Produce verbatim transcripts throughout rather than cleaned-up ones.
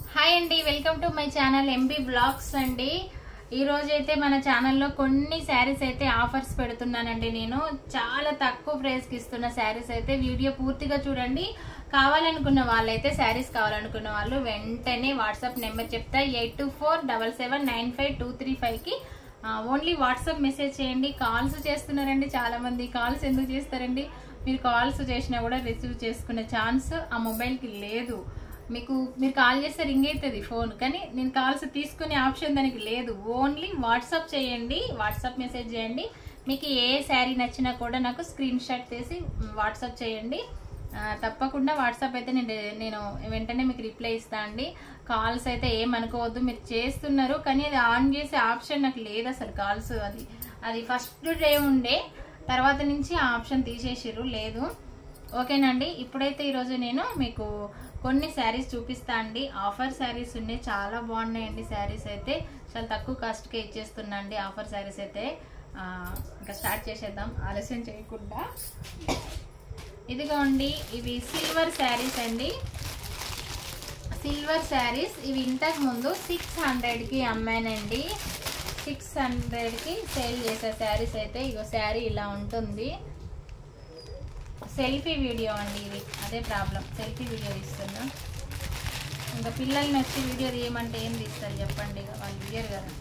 Hi అండి, welcome to my channel MB blogs అండి. ఈ రోజు అయితే మన ఛానల్లో కొన్ని శారీస్ అయితే ఆఫర్స్ పెడుతున్నానండి. నేను చాలా తక్కువ ప్రైస్ కి ఇస్తున్న శారీస్ అయితే వీడియో పూర్తిగా చూడండి. కావాలనుకున్న వాళ్ళైతే శారీస్ కావాలనుకున్న వాళ్ళు వెంటనే వాట్సాప్ నెంబర్ చెప్తా eight two four double seven nine five two three five కి ఓన్లీ వాట్సాప్ మెసేజ్ చేయండి. కాల్స్ చేస్తున్నారండి చాలా మంది. కాల్స్ ఎందుకు చేస్తారండి? మీరు కాల్స్ చేసినా కూడా రిసీవ్ చేసుకునే ఛాన్స్ ఆ మొబైల్ కి లేదు. మీకు మీరు కాల్ చేస్తే రింగ్ అవుతుంది ఫోన్, కానీ నేను కాల్స్ తీసుకునే ఆప్షన్ దానికి లేదు. ఓన్లీ వాట్సాప్ చేయండి, వాట్సాప్ మెసేజ్ చేయండి. మీకు ఏ శారీ నచ్చినా కూడా నాకు స్క్రీన్ షాట్ తీసి వాట్సాప్ చేయండి. తప్పకుండా వాట్సాప్ అయితే నేను నేను వెంటనే మీకు రిప్లై ఇస్తా అండి. కాల్స్ అయితే ఏమనుకోవద్దు, మీరు చేస్తున్నారు కానీ అది ఆన్ చేసే ఆప్షన్ నాకు లేదు అసలు. కాల్స్ అది అది ఫస్ట్ డే ఉండే, తర్వాత నుంచి ఆ ఆప్షన్ తీసేసిర్రు, లేదు. ఓకేనండి. ఇప్పుడైతే ఈరోజు నేను మీకు కొన్ని శారీస్ చూపిస్తా అండి. ఆఫర్ శారీస్ ఉన్నాయి, చాలా బాగున్నాయండి. శారీస్ అయితే చాలా తక్కువ కాస్ట్కే ఇచ్చేస్తున్నా అండి. ఆఫర్ శారీస్ అయితే ఇంకా స్టార్ట్ చేసేద్దాం ఆలస్యం చేయకుండా. ఇదిగోండి, ఇవి సిల్వర్ శారీస్ అండి. సిల్వర్ శారీస్ ఇవి ఇంతకు ముందు సిక్స్ హండ్రెడ్ కి అమ్మానండి. సిక్స్ హండ్రెడ్ కి సేల్ చేసే శారీస్ అయితే ఇగో శారీ ఇలా ఉంటుంది. సెల్ఫీ వీడియో అండి ఇది, అదే ప్రాబ్లం. సెల్ఫీ వీడియో తీస్తున్నా. ఇంకా పిల్లల్ని వచ్చి వీడియో తీయమంటే ఏం తీస్తారు చెప్పండి, వాళ్ళు తీయరు కదా.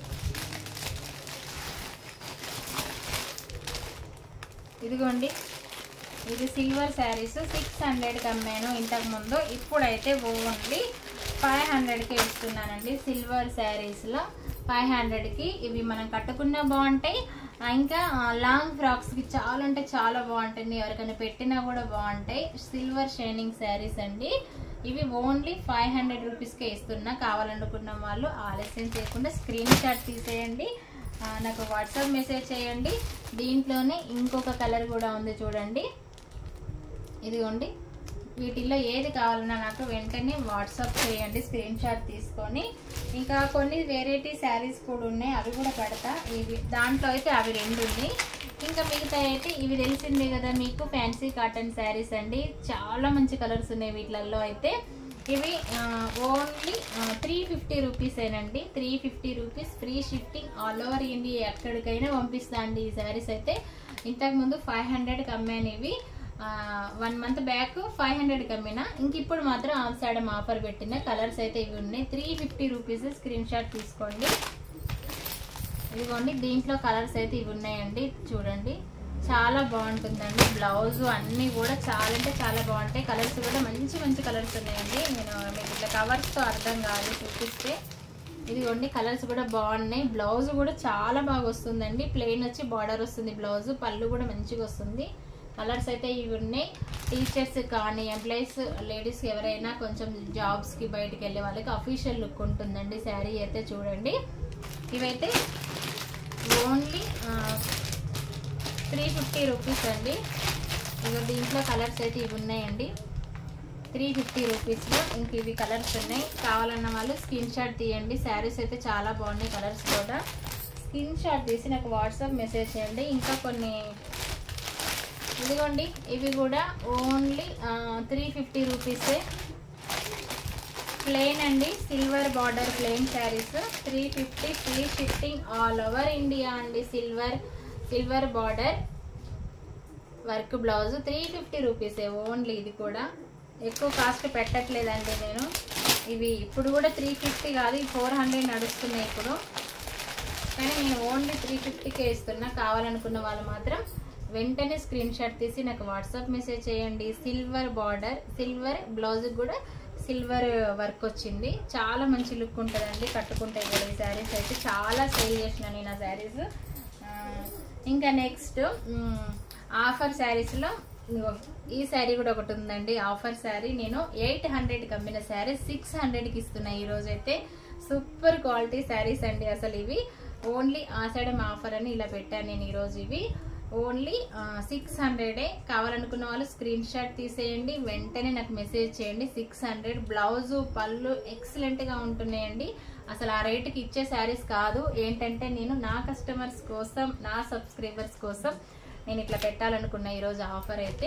ఇదిగోండి, ఇది సిల్వర్ శారీస్ సిక్స్ హండ్రెడ్కి అమ్మాను ఇంతకు ముందు. ఇప్పుడైతే ఓన్లీ ఫైవ్ హండ్రెడ్కి ఇస్తున్నానండి. సిల్వర్ శారీస్లో ఫైవ్ హండ్రెడ్కి ఇవి మనం కట్టుకున్నా బాగుంటాయి, ఇంకా లాంగ్ ఫ్రాక్స్కి చాలా అంటే చాలా బాగుంటుంది. ఎవరికైనా పెట్టినా కూడా బాగుంటాయి. సిల్వర్ షైనింగ్ శారీస్ అండి ఇవి. ఓన్లీ ఫైవ్ హండ్రెడ్ రూపీస్కే ఇస్తున్నా. కావాలనుకున్న వాళ్ళు ఆలస్యం చేయకుండా స్క్రీన్ షాట్ తీసేయండి, నాకు వాట్సాప్ మెసేజ్ చేయండి. దీంట్లోనే ఇంకొక కలర్ కూడా ఉంది చూడండి. ఇదిగోండి, వీటిల్లో ఏది కావాలన్నా నాకు వెంటనే వాట్సాప్ చేయండి స్క్రీన్ షాట్ తీసుకొని. ఇంకా కొన్ని వెరైటీ శారీస్ కూడా ఉన్నాయి, అవి కూడా పెడతా. ఇవి దాంట్లో అయితే అవి రెండు ఉన్నాయి. ఇంకా మిగతా అయితే ఇవి తెలిసిందే కదా మీకు, ఫ్యాన్సీ కాటన్ శారీస్ అండి. చాలా మంచి కలర్స్ ఉన్నాయి వీటిలలో అయితే. ఇవి ఓన్లీ త్రీ ఫిఫ్టీ రూపీస్ ఏనండి. Three fifty rupees free shifting all over India, ఎక్కడికైనా పంపిస్తా అండి. ఈ శారీస్ అయితే ఇంతకుముందు ఫైవ్ హండ్రెడ్కి అమ్మాను. ఇవి వన్ మంత్ బ్యాక్ ఫైవ్ హండ్రెడ్కి అమ్మినా. ఇంక ఇప్పుడు మాత్రం ఆఫ్ సైడ్ ఆఫర్ పెట్టిన కలర్స్ అయితే ఇవి ఉన్నాయి. Three fifty rupees screenshot తీసుకోండి. ఇదిగోండి, దీంట్లో కలర్స్ అయితే ఇవి ఉన్నాయండి. చూడండి, చాలా బాగుంటుందండి. బ్లౌజ్ అన్నీ కూడా చాలా అంటే చాలా బాగుంటాయి. కలర్స్ కూడా మంచి మంచి కలర్స్ ఉన్నాయండి. నేను మీకు ఇట్లా కవర్స్తో అర్థం కాదు చూపిస్తే. ఇదిగోండి, కలర్స్ కూడా బాగున్నాయి. బ్లౌజ్ కూడా చాలా బాగా వస్తుందండి. ప్లెయిన్ వచ్చి బార్డర్ వస్తుంది బ్లౌజ్, పళ్ళు కూడా మంచిగా వస్తుంది. కలర్స్ అయితే ఇవి ఉన్నాయి. టీచర్స్ కానీ ఎంప్లాయీస్ లేడీస్ ఎవరైనా కొంచెం జాబ్స్కి బయటికి వెళ్ళే వాళ్ళకి అఫీషియల్ లుక్ ఉంటుందండి శారీ అయితే. చూడండి, ఇవైతే ఓన్లీ త్రీ ఫిఫ్టీ రూపీస్ అండి. ఇక దీంట్లో కలర్స్ అయితే ఇవి ఉన్నాయండి. త్రీ ఫిఫ్టీ రూపీస్లో ఇంక ఇవి కలర్స్ ఉన్నాయి. కావాలన్న వాళ్ళు స్క్రీన్ షాట్ తీయండి. శారీస్ అయితే చాలా బాగున్నాయి. కలర్స్ కూడా స్క్రీన్ షాట్ తీసి నాకు వాట్సాప్ మెసేజ్ చేయండి. ఇంకా కొన్ని ఇదిగోండి, ఇవి కూడా ఓన్లీ త్రీ ఫిఫ్టీ రూపీసే. ప్లెయిన్ అండి, silver border plain saris. Three fifty free shifting all over India అండి. Silver silver border work blouse three fifty రూపీసే ఓన్లీ. ఇది కూడా ఎక్కువ కాస్ట్ పెట్టట్లేదండి నేను. ఇవి ఇప్పుడు కూడా త్రీ ఫిఫ్టీ కాదు, ఫోర్ హండ్రెడ్ నడుస్తున్నాయి ఇప్పుడు, కానీ నేను ఓన్లీ త్రీ ఫిఫ్టీకే ఇస్తున్నా. కావాలనుకున్న వాళ్ళు మాత్రం వెంటనే స్క్రీన్ షాట్ తీసి నాకు వాట్సాప్ మెసేజ్ చేయండి. సిల్వర్ బార్డర్, సిల్వర్ బ్లౌజ్ కూడా సిల్వర్ వర్క్ వచ్చింది. చాలా మంచి లుక్ ఉంటుందండి కట్టుకుంటే కూడా. ఈ శారీస్ అయితే చాలా సేల్ చేసిన నేను ఆ శారీస్. ఇంకా నెక్స్ట్ ఆఫర్ శారీస్లో ఈ శారీ కూడా ఒకటి ఉందండి. ఆఫర్ శారీ నేను ఎయిట్ హండ్రెడ్కి అమ్మిన శారీ సిక్స్ హండ్రెడ్కి ఇస్తున్నా ఈరోజు అయితే. సూపర్ క్వాలిటీ శారీస్ అండి అసలు ఇవి. ఓన్లీ ఆ సైడ్ ఆఫర్ అని ఇలా పెట్టాను నేను ఈరోజు. ఇవి ఓన్లీ సిక్స్ హండ్రెడే. కావాలనుకున్న వాళ్ళు స్క్రీన్ షాట్ తీసేయండి, వెంటనే నాకు మెసేజ్ చేయండి. సిక్స్ హండ్రెడ్ బ్లౌజ్ పళ్ళు ఎక్సలెంట్గా ఉంటున్నాయండి. అసలు ఆ రేటుకి ఇచ్చే శారీస్ కాదు. ఏంటంటే నేను నా కస్టమర్స్ కోసం, నా సబ్స్క్రైబర్స్ కోసం నేను ఇట్లా పెట్టాలనుకున్నా ఈరోజు ఆఫర్ అయితే.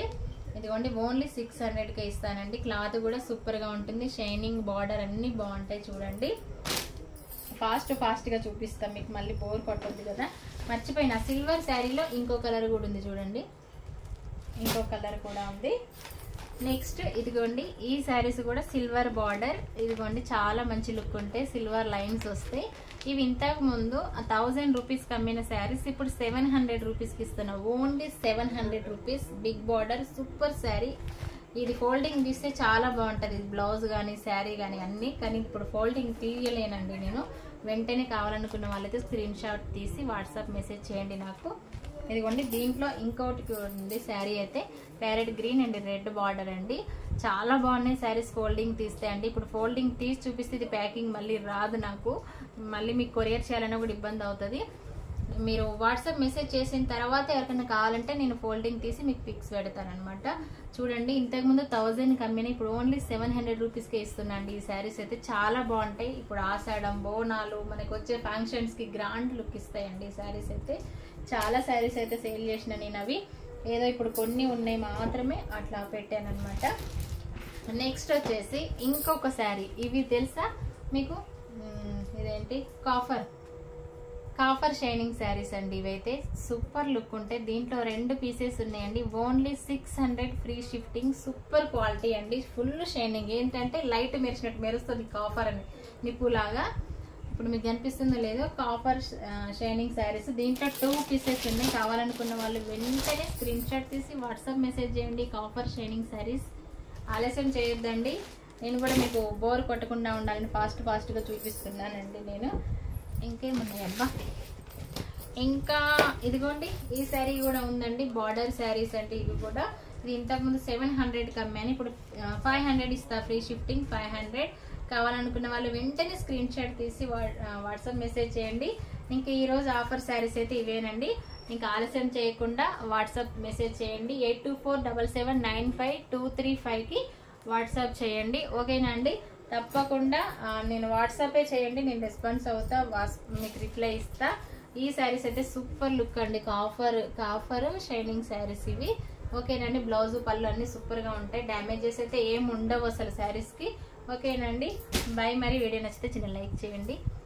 ఇదిగోండి ఓన్లీ సిక్స్ హండ్రెడ్కే ఇస్తానండి. క్లాత్ కూడా సూపర్గా ఉంటుంది, షైనింగ్ బార్డర్ అన్నీ బాగుంటాయి. చూడండి ఫాస్ట్ ఫాస్ట్గా చూపిస్తాం మీకు, మళ్ళీ బోర్ కొట్టద్దు కదా. మర్చిపోయిన సిల్వర్ శారీలో ఇంకో కలర్ కూడా ఉంది చూడండి, ఇంకో కలర్ కూడా ఉంది. నెక్స్ట్ ఇదిగోండి ఈ శారీస్ కూడా సిల్వర్ బార్డర్, ఇదిగోండి చాలా మంచి లుక్ ఉంటాయి, సిల్వర్ లైన్స్ వస్తాయి. ఇవి ఇంతకు ముందు థౌజండ్ రూపీస్కి అమ్మిన శారీస్ ఇప్పుడు సెవెన్ హండ్రెడ్ రూపీస్కి ఇస్తున్నా, only seven hundred rupees. Big border super sari. ఇది ఫోల్డింగ్ తీస్తే చాలా బాగుంటుంది, బ్లౌజ్ కానీ శారీ కానీ అన్నీ. కానీ ఇప్పుడు ఫోల్డింగ్ తీయలేనండి నేను. వెంటనే కావాలనుకున్న వాళ్ళైతే స్క్రీన్ షాట్ తీసి వాట్సాప్ మెసేజ్ చేయండి నాకు. ఇదిగోండి దీంట్లో ఇంకోటి ఉంది శారీ అయితే, parrot green and red border అండి. చాలా బాగున్నాయి శారీస్ ఫోల్డింగ్ తీస్తే అండి. ఇప్పుడు ఫోల్డింగ్ తీసి చూపిస్తే ఇది ప్యాకింగ్ మళ్ళీ రాదు నాకు, మళ్ళీ మీకు కొరియర్ చేయాలన్నా కూడా ఇబ్బంది అవుతుంది. మీరు వాట్సాప్ మెసేజ్ చేసిన తర్వాత ఎవరికైనా కావాలంటే నేను ఫోల్డింగ్ తీసి మీకు పిక్స్ పెడతాను అనమాట. చూడండి ఇంతకుముందు థౌజండ్ కమ్మిన ఇప్పుడు ఓన్లీ సెవెన్ హండ్రెడ్ రూపీస్కే ఇస్తున్నాండి. ఈ శారీస్ అయితే చాలా బాగుంటాయి. ఇప్పుడు ఆషాఢం, బోనాలు, మనకు వచ్చే ఫంక్షన్స్కి గ్రాండ్ లుక్ ఇస్తాయండి ఈ శారీస్ అయితే. చాలా శారీస్ అయితే సేల్ చేసిన నేను, అవి ఏదో ఇప్పుడు కొన్ని ఉన్నాయి మాత్రమే అట్లా పెట్టాను అనమాట. నెక్స్ట్ వచ్చేసి ఇంకొక శారీ, ఇవి తెలుసా మీకు, ఇదేంటి కాఫర్ కాఫర్ షైనింగ్ శారీస్ అండి. ఇవైతే సూపర్ లుక్ ఉంటాయి. దీంట్లో రెండు పీసెస్ ఉన్నాయండి, only six hundred free shifting. Super quality అండి, ఫుల్ షైనింగ్. ఏంటంటే లైట్ మెరిసినట్టు మెరుస్తుంది కాఫర్ అని, నిప్పులాగా. ఇప్పుడు మీకు కనిపిస్తుందో లేదో కాఫర్ షైనింగ్ శారీస్. దీంట్లో టూ పీసెస్ ఉన్నాయి, కావాలనుకున్న వాళ్ళు వెంటనే స్క్రీన్ షాట్ తీసి వాట్సాప్ మెసేజ్ చేయండి. కాఫర్ షైనింగ్ శారీస్ ఆలస్యం చేయొద్దండి. నేను కూడా మీకు బోర్ కొట్టకుండా ఉండాలని ఫాస్ట్ ఫాస్ట్గా చూపిస్తున్నానండి నేను. ఇంకేమున్నాయి అబ్బా, ఇంకా ఇదిగోండి ఈ శారీ కూడా ఉందండి, బార్డర్ శారీస్ అంటే ఇవి కూడా. ఇది ఇంతకుముందు సెవెన్ హండ్రెడ్కి అమ్మాను, ఇప్పుడు ఫైవ్ హండ్రెడ్ ఇస్తా ఫ్రీ షిఫ్టింగ్, ఫైవ్ హండ్రెడ్. కావాలనుకున్న వాళ్ళు వెంటనే స్క్రీన్ షాట్ తీసి వాట్సాప్ మెసేజ్ చేయండి. ఇంకా ఈరోజు ఆఫర్ శారీస్ అయితే ఇవేనండి. ఇంకా ఆలస్యం చేయకుండా వాట్సాప్ మెసేజ్ చేయండి. Eight two four double seven nine five two three ఫైవ్కి వాట్సాప్ చేయండి, ఓకేనా అండి. తప్పకుండా నేను వాట్సాపే చేయండి, నేను రెస్పాన్స్ అవుతా, మీకు రిప్లై ఇస్తా. ఈ శారీస్ అయితే సూపర్ లుక్ అండి, కాఫర్ కాఫర్ షైనింగ్ శారీస్ ఇవి, ఓకేనండి. బ్లౌజ్ పళ్ళు అన్ని సూపర్గా ఉంటాయి, డ్యామేజెస్ అయితే ఏం ఉండవు అసలు శారీస్కి, ఓకేనండి. బై. మరి వీడియో నచ్చితే చిన్న లైక్ చేయండి.